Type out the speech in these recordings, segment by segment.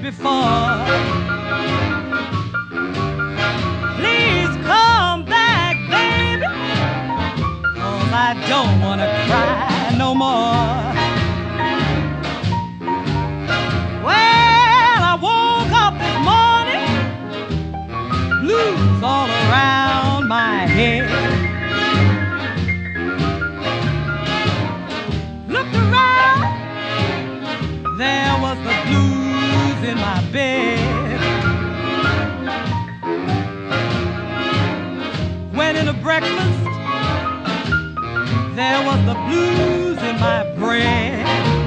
before. Please come back, baby, 'cause I don't wanna cry no more. Well, I woke up this morning, blues all around my head. Looked around, there was the blues in my bed. Went into breakfast, there was the blues in my bread.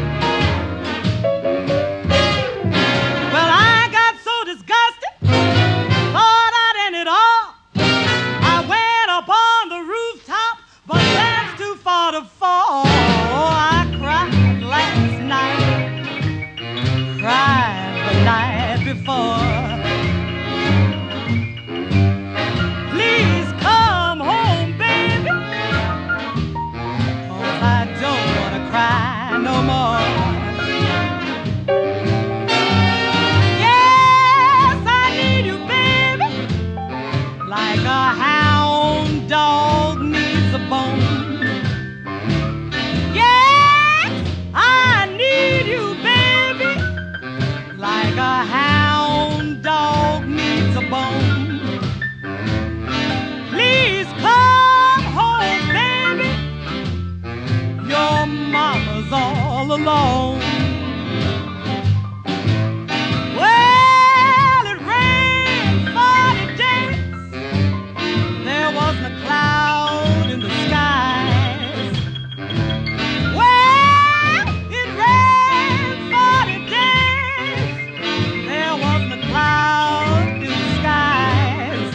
Well, I got so disgusted, thought I'd end it all. I went up on the rooftop, but that's too far to fall. I cried last night, cried the night before. Please come home, baby, 'cause I don't wanna cry no more. Yes, I need you, baby, like a hound dog needs a bone. Yes, I need you, baby, like a hound dog needs a bone. Please come home, baby, your mama's all alone. Well, it rained 40 days, there wasn't a cloud in the skies. Well, it rained 40 days, there wasn't a cloud in the skies.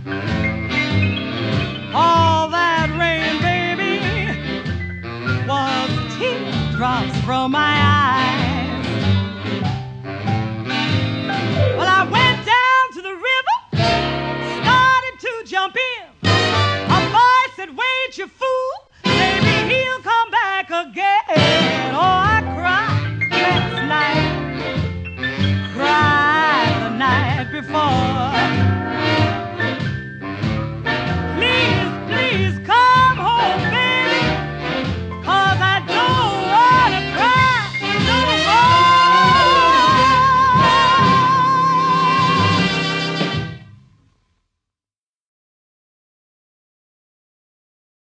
All that rain, baby, was teardrops from my eyes.